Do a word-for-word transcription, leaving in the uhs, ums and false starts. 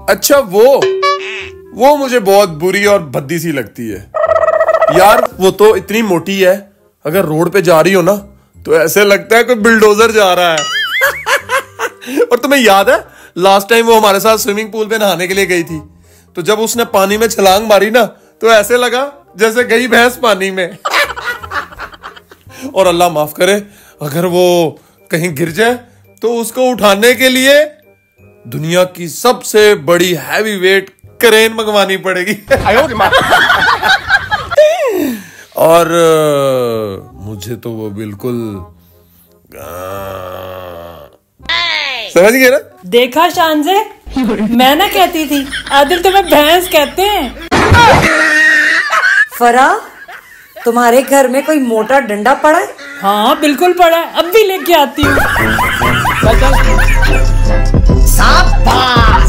अच्छा वो वो मुझे बहुत बुरी और भद्दी सी लगती है यार। वो तो इतनी मोटी है, अगर रोड पे जा रही हो ना तो ऐसे लगता है कोई बिल्डोजर जा रहा है। और तुम्हें याद है लास्ट टाइम वो हमारे साथ स्विमिंग पूल पे नहाने के लिए गई थी, तो जब उसने पानी में छलांग मारी ना तो ऐसे लगा जैसे गई भैंस पानी में। और अल्लाह माफ करे अगर वो कहीं गिर जाए तो उसको उठाने के लिए दुनिया की सबसे बड़ी हैवी वेट क्रेन मंगवानी पड़ेगी। और मुझे तो वो बिल्कुल समझ गए ना? देखा शानजे, मैं ना कहती थी आदिल तुम्हें भैंस कहते हैं। फरा, तुम्हारे घर में कोई मोटा डंडा पड़ा है? हाँ बिल्कुल पड़ा है, अब भी लेके आती हूँ। शाबाश।